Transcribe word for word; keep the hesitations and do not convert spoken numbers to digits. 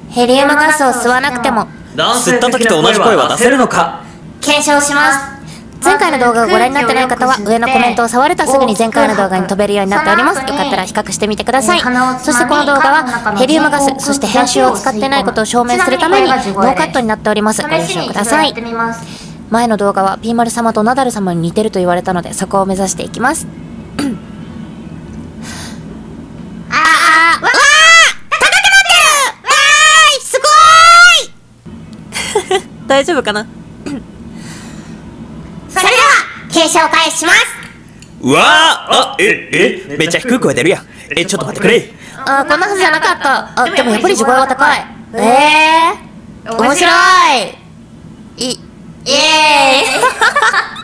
ヘリウムガスを吸わなくても吸った時と同じ声は出せるのか。 検証します。前回の動画をご覧になってない方は上のコメントを触るとすぐに前回の動画に飛べるようになっております。よかったら比較してみてください。そしてこの動画はヘリウムガス、そして編集を使ってないことを証明するためにノーカットになっております。ご了承ください。前の動画はピーマル様とナダル様に似てると言われたので、そこを目指していきます。ああ、わあ、高くなってる。わーい、すごーい。大丈夫かな。それでは検証開始します。 うわー、あ、え、え、めっちゃ低い声出るやん。え、ちょっと待ってくれ。 あ、こんなはずじゃなかった。あ、でもやっぱり地声は高い。ええー、面白い。い、イエーイ。